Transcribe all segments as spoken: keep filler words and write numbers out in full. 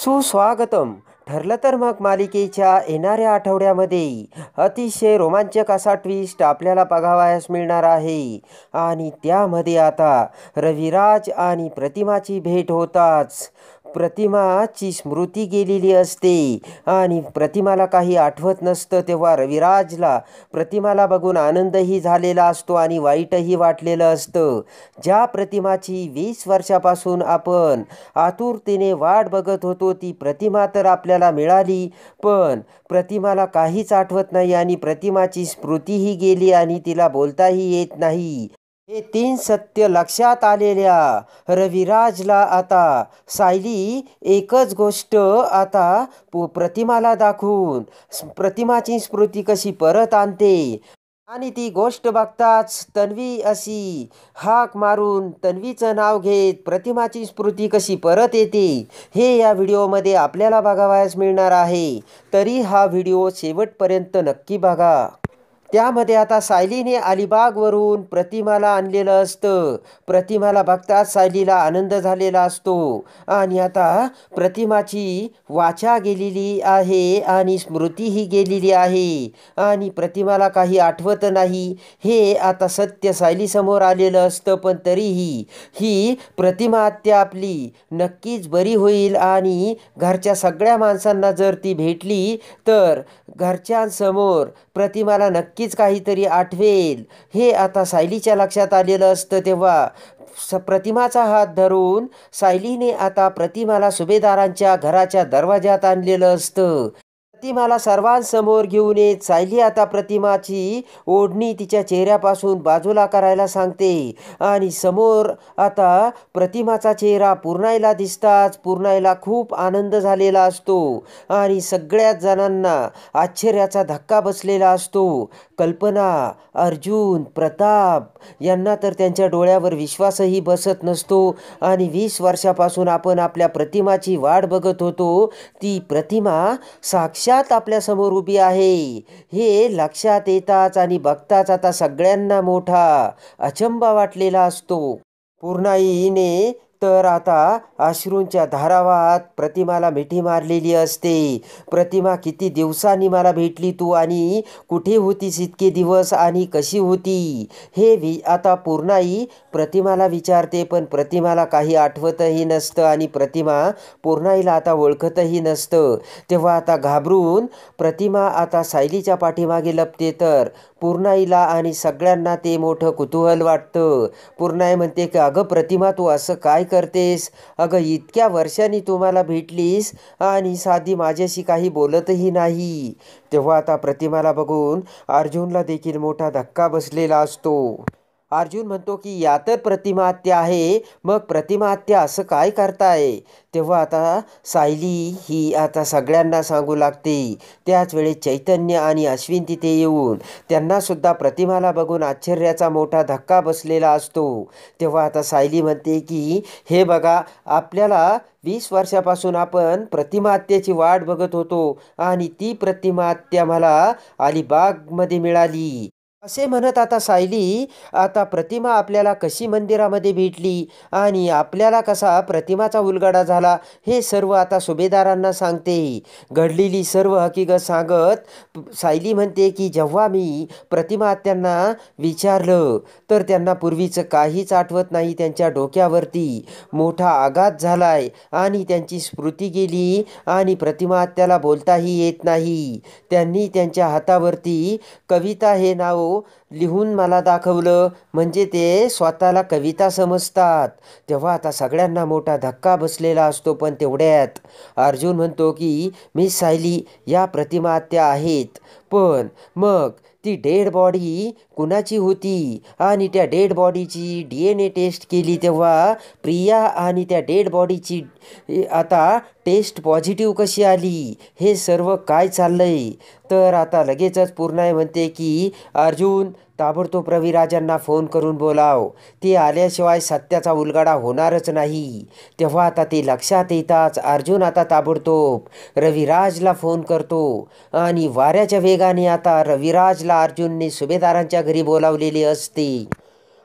सुस्वागतम. ठरलं तर मग मालिकेच्या येणाऱ्या आठवड्यामध्ये अतिशय रोमांचक असा ट्विस्ट आपल्याला बघावयास मिळणार आहे. आणि त्यामध्ये आता रविराज आणि प्रतिमाची भेट होताच प्रतिमाची स्मृती गेलेली असते आणि प्रतिमाला काही आठवत नसतं. तेव्हा रविराजला प्रतिमाला बघून आनंदही झालेला असतो आणि वाईटही वाटलेलं असतं. ज्या प्रतिमाची वीस वर्षापासून आपण आतुरतेने वाट बघत होतो ती प्रतिमा तर आपल्याला मिळाली, पण प्रतिमाला काहीच आठवत नाही आणि प्रतिमाची स्मृतीही गेली आणि तिला बोलताही येत नाही. हे तीन सत्य लक्षात आलेल्या रविराजला आता सायली एकच गोष्ट आता प्रतिमाला दाखवून प्रतिमाची स्मृती कशी परत आणते आणि ती गोष्ट बघताच तन्वी अशी हाक मारून तन्वीचं नाव घेत प्रतिमाची स्मृती कशी परत येते हे या व्हिडिओमध्ये आपल्याला बघावयास मिळणार आहे. तरी हा व्हिडिओ शेवटपर्यंत नक्की बघा. त्यामध्ये आता सायलीने अलिबागवरून प्रतिमाला आणलेलं असतं. प्रतिमाला बघताच सायलीला आनंद झालेला असतो आणि आता प्रतिमाची वाचा गेलेली आहे आणि स्मृतीही गेलेली आहे आणि प्रतिमाला काही आठवत नाही हे आता सत्य सायलीसमोर आलेलं असतं. पण तरीही ही प्रतिमा आत्या आपली नक्कीच बरी होईल आणि घरच्या सगळ्या माणसांना जर ती भेटली तर घरच्यांसमोर प्रतिमाला नक्कीच काहीतरी आठवेल हे आता सायलीच्या लक्षात आलेलं असतं. तेव्हा स प्रतिमाचा हात धरून सायलीने आता प्रतिमाला सुभेदारांच्या घराच्या दरवाज्यात आणलेलं असतं. प्रतिमाला सर्वांसमोर घेऊन येत सायली आता प्रतिमाची ओढणी तिच्या चेहऱ्यापासून बाजूला करायला सांगते आणि समोर आता प्रतिमाचा चेहरा पूर्णाईला दिसताच पूर्णाईला खूप आनंद झालेला असतो आणि सगळ्याच जणांना आश्चर्याचा धक्का बसलेला असतो. कल्पना, अर्जुन, प्रताप यांना तर त्यांच्या डोळ्यावर विश्वासही बसत नसतो आणि वीस वर्षापासून आपण आपल्या प्रतिमाची वाट बघत होतो ती प्रतिमा साक्षात आपल्यासमोर उभी आहे हे लक्षात येताच आणि बघताच आता सगळ्यांना मोठा अचंबा वाटलेला असतो. पूर्णाईने तर आता अश्रूंच्या धारावात प्रतिमाला मिठी मारलेली असते. प्रतिमा, किती दिवसांनी मला भेटली तू आणि कुठे होतीस इतके दिवस आणि कशी होती हे वि आता पूर्णाई प्रतिमाला विचारते. पण प्रतिमाला काही आठवतही नसतं आणि प्रतिमा पूर्णाईला आता ओळखतही नसतं. तेव्हा आता घाबरून प्रतिमा आता सायलीच्या पाठीमागे लपते तर पूर्णाईला आणि सगळ्यांना ते मोठं कुतूहल वाटतं. पूर्णाई म्हणते की अगं प्रतिमा, तू असं काय करतेस? अगं इतक्या वर्षांनी तुम्हाला भेटलीस आणि साधी माझ्याशी काही बोलतही नाही. तेव्हा आता प्रतिमाला बघून अर्जुनला देखील मोठा धक्का बसलेला असतो. अर्जुन म्हणतो की या तर प्रतिमा आत्या आहे, मग प्रतिमा आत्या असं काय करताय? तेव्हा आता सायली ही आता सगळ्यांना सांगू लागते. त्याच वेळेस चैतन्य आणि अश्विन तिथे येऊन त्यांनासुद्धा प्रतिमाला बघून आश्चर्याचा मोठा धक्का बसलेला असतो. तेव्हा आता सायली म्हणते की हे बघा, आपल्याला वीस वर्षापासून आपण प्रतिमा आत्याची वाट बघत होतो आणि ती प्रतिमा आत्या मला अलिबागमध्ये मिळाली असे म्हणत आता सायली आता प्रतिमा आपल्याला कशी मंदिरामध्ये भेटली आणि आपल्याला कसा प्रतिमाचा उलगडा झाला हे सर्व आता सुभेदारांना सांगते. घडलेली सर्व हकीकत सांगत सायली म्हणते की जेव्हा मी प्रतिमा आत्यांना विचारलं तर त्यांना पूर्वीचं काहीच आठवत नाही. त्यांच्या डोक्यावरती मोठा आघात झालाय आणि त्यांची स्मृती गेली आणि प्रतिमा आत्याला बोलताही येत नाही. त्यांनी त्यांच्या हातावरती कविता हे नाव लिहून मला दाखवलं, म्हणजे ते स्वतःला कविता समजतात. तेव्हा आता सगळ्यांना मोठा धक्का बसलेला असतो. पण तेवढ्यात अर्जुन म्हणतो की मी सायली, या प्रतिमा आत्या आहेत, पण मग ती डेड बॉडी कुणाची होती आणि त्या डेड बॉडीची डी एन ए टेस्ट केली तेव्हा प्रिया आणि त्या डेड बॉडीची आता टेस्ट पॉझिटिव्ह कशी आली हे सर्व काय चाललंय? तर आता लगेचच पूर्णाई म्हणते की अर्जुन, ताबडतोब रविराजांना फोन करून बोलाव, ते आल्याशिवाय सत्याचा उलगडा होणारच नाही. तेव्हा आता ते लक्षात येताच अर्जुन आता ताबडतोब रविराजला फोन करतो आणि वाऱ्याच्या वेगाने आता रविराजला अर्जुनने सुभेदारांच्या घरी बोलावलेले असते.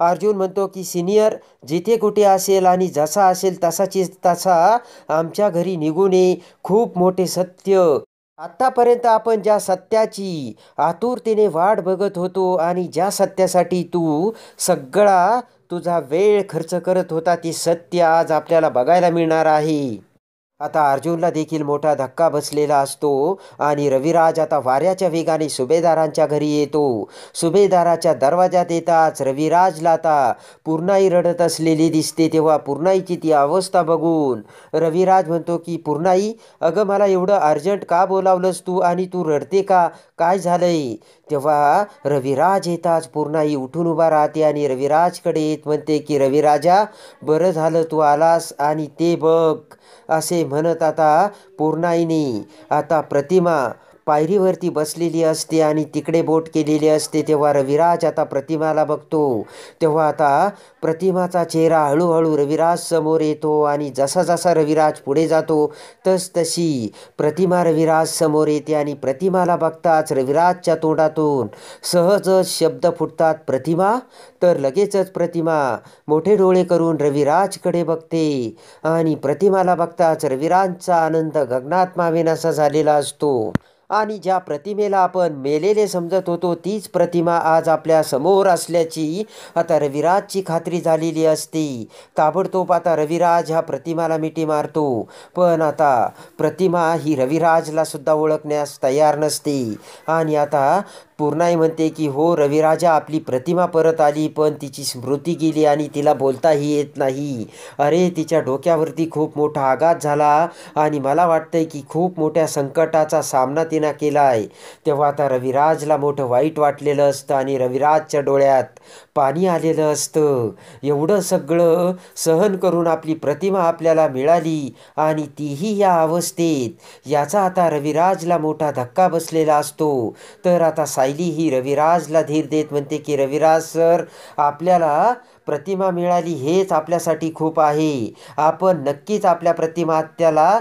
अर्जुन म्हणतो की सिनियर जिथे कुठे असेल आणि जसा असेल तसाची तसा आमच्या घरी निघून ये. खूप मोठे सत्य. आत्तापर्यंत आपण ज्या सत्याची आतुरतेने वाट बघत होतो आणि ज्या सत्यासाठी तू सगळा तुझा वेळ खर्च करत होता ते सत्य आज आपल्याला बघायला मिळणार आहे. आता अर्जुनला देखील मोठा धक्का बसलेला असतो आणि रविराज आता वाऱ्याच्या वेगाने सुभेदारांच्या घरी येतो. सुभेदाराच्या दरवाजात येताच रविराजला आता पूर्णाई रडत असलेली दिसते. तेव्हा पूर्णाईची ती अवस्था बघून रविराज म्हणतो की पूर्णाई, अगं मला एवढं अर्जंट का बोलावलंस तू आणि तू रडते का? काय झालंय? तेव्हा रविराज येताच पूर्णाई उठून उभा राहते आणि रविराजकडे येत म्हणते की रविराजा, बरं झालं तू आलास आणि ते बघ असे म्हणत आता पूर्णाईने आता प्रतिमा पायरीवरती बसलेली असते आणि तिकडे बोट केलेली असते. तेव्हा रविराज आता प्रतिमाला बघतो. तेव्हा आता प्रतिमाचा चेहरा हळूहळू रविराज समोर येतो आणि जसा जसा रविराज पुढे जातो तस तशी प्रतिमा रविराज समोर येते आणि प्रतिमाला बघताच रविराजच्या तोंडातून सहजच शब्द फुटतात, प्रतिमा. तर लगेचच प्रतिमा मोठे डोळे करून रविराजकडे बघते आणि प्रतिमाला बघताच रविराजचा आनंद गगनात मावेनासा झालेला असतो. आणि ज्या प्रतिमेला आपण मेलेले समजत होतो तीच प्रतिमा आज आपल्या समोर असल्याची आता रविराजची खात्री झालेली असते. ताबडतोब आता रविराज ह्या प्रतिमाला मिठी मारतो. पण आता प्रतिमा ही रविराजला सुद्धा ओळखण्यास तयार नसते आणि आता पूर्णाई म्हणते की हो रविराजा, आपली प्रतिमा परत आली पण तिची स्मृती गेली आणि तिला बोलताही येत नाही. अरे तिच्या डोक्यावरती खूप मोठा आघात झाला आणि मला वाटतंय की खूप मोठ्या संकटाचा सामना तिनं केला आहे. तेव्हा आता रविराजला मोठं वाईट वाटलेलं असतं आणि रविराजच्या डोळ्यात पाणी आलेलं असतं. एवढं सगळं सहन करून आपली प्रतिमा आपल्याला मिळाली आणि तीही या अवस्थेत, याचा आता रविराजला मोठा धक्का बसलेला असतो. तर आता सायली ही रविराजला धीर देत म्हणते की रविराज सर, आपल्याला प्रतिमा मिळाली हेच आपल्यासाठी खूप आहे. आपण नक्कीच आपल्या प्रतिमा आत्याला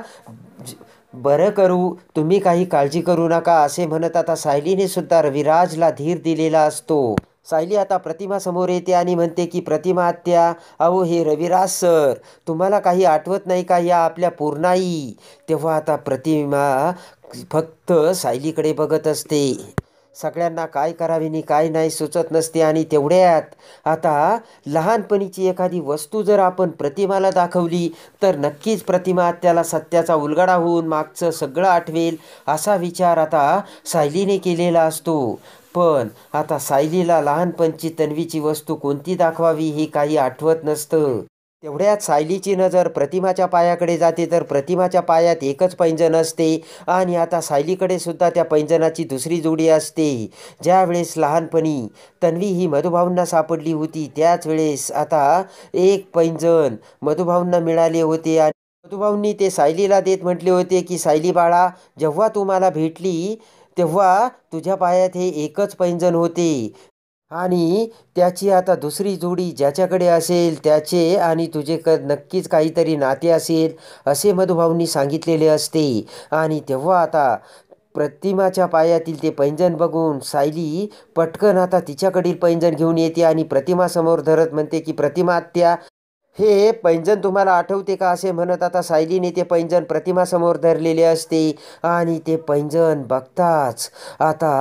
बरं करू, तुम्ही काही काळजी करू नका असे म्हणत आता सायलीने सुद्धा रविराजला धीर दिलेला असतो. सायली आता प्रतिमा समोर येते आणि म्हणते की प्रतिमा आत्या, अहो हे रविराज सर, तुम्हाला काही आठवत नाही का या आपल्या पूर्णाई? तेव्हा आता प्रतिमा फक्त सायलीकडे बघत असते. सगळ्यांना काय करावे आणि काय नाही सुचत नसते आणि तेवढ्यात आता लहानपणीची एखादी वस्तू जर आपण प्रतिमाला दाखवली तर नक्कीच प्रतिमा आत्याला सत्याचा उलगडा होऊन मागचं सगळं आठवेल असा विचार आता सायलीने केलेला असतो. पण आता सायलीला लहानपणची तन्वीची वस्तू कोणती दाखवावी हे काही आठवत नसतं. तेवढ्यात सायलीची नजर प्रतिमाच्या पायाकडे जाते तर प्रतिमाच्या पायात एकच पैंजण असते आणि आता सायलीकडे सुद्धा त्या पैंजणाची दुसरी जोडी असते. ज्या वेळेस लहानपणी तन्वी ही मधुभाऊंना सापडली होती त्याच वेळेस आता एक पैंजण मधुभाऊंना मिळाले होते आणि मधुभाऊंनी ते सायलीला देत म्हटले होते की सायली बाळा, जेव्हा तू मला भेटली तेव्हा तुझ्या पायात हे एकच पैंजण होते आणि त्याची आता दुसरी जोडी ज्याच्याकडे असेल त्याचे आणि तुझे क नक्कीच काहीतरी नाते असेल असे मधुभाऊंनी सांगितलेले असते. आणि तेव्हा आता प्रतिमाच्या पायातील ते पैंजण बघून सायली पटकन आता तिच्याकडील पैंजण घेऊन येते आणि प्रतिमासमोर धरत म्हणते की प्रतिमा आत्या, हे पैंजण तुम्हाला आठवते का असे म्हणत आता सायलीने ते पैंजण प्रतिमासमोर धरलेले असते आणि ते पैंजण बघताच आता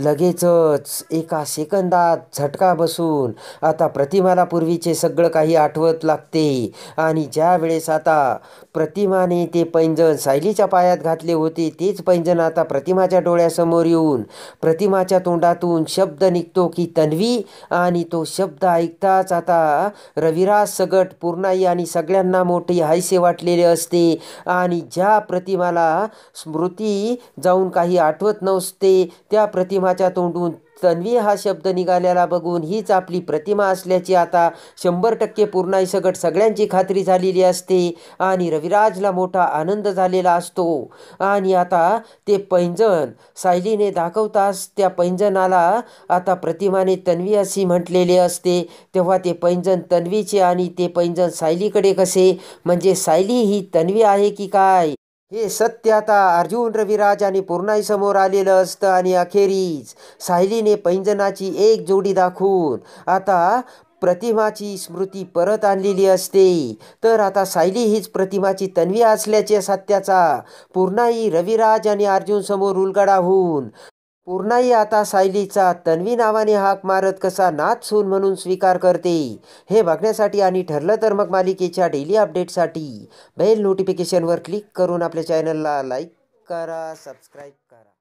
लगेचच एका सेकंदात झटका बसून आता प्रतिमाला पूर्वीचे सगळं काही आठवत लागते. आणि ज्या वेळेस आता प्रतिमाने ते पैंजण सायलीच्या पायात घातले होते तेच पैंजण आता प्रतिमाच्या डोळ्यासमोर येऊन प्रतिमाच्या तोंडातून शब्द निघतो की तन्वी आणि तो शब्द ऐकताच आता रविराज सगट पूर्णाई आणि सगळ्यांना मोठी हायसे वाटलेले असते. आणि ज्या प्रतिमाला स्मृती जाऊन काही आठवत नसते त्या प्रतिमाच्या तोंडून तन्वी हा शब्द निघालेला बघून हीच आपली प्रतिमा असल्याची आता शंभर टक्के पूर्णाई सगट सगळ्यांची खात्री झालेली असते आणि रविराजला मोठा आनंद झालेला असतो. आणि आता ते पैंजण सायलीने दाखवताच त्या पैंजणाला आता प्रतिमाने तन्वी अशी म्हटलेले असते. तेव्हा ते पैंजण तन्वीचे आणि ते पैंजण सायलीकडे कसे, म्हणजे सायली ही तन्वी आहे की काय हे सत्य आता अर्जुन, रविराज आणि पूर्णाई समोर आलेलं असतं. आणि अखेरीस सायलीने पैंजणाची एक जोडी दाखवून आता प्रतिमाची स्मृती परत आणलेली असते. तर आता सायली हीच प्रतिमाची तन्वी असल्याचे सत्याचा पूर्णाई रविराज आणि अर्जुन समोर उलगडा होऊन पूर्णाई आता सायलीचा तन्वी नावाने हाक मारत कसा नाथ सून म्हणून स्वीकार करते हे बघण्यासाठी आणि ठरलं तर मग मालिकेच्या डेली अपडेटसाठी बेल नोटिफिकेशनवर क्लिक करून आपल्या चॅनलला लाईक करा, सबस्क्राईब करा.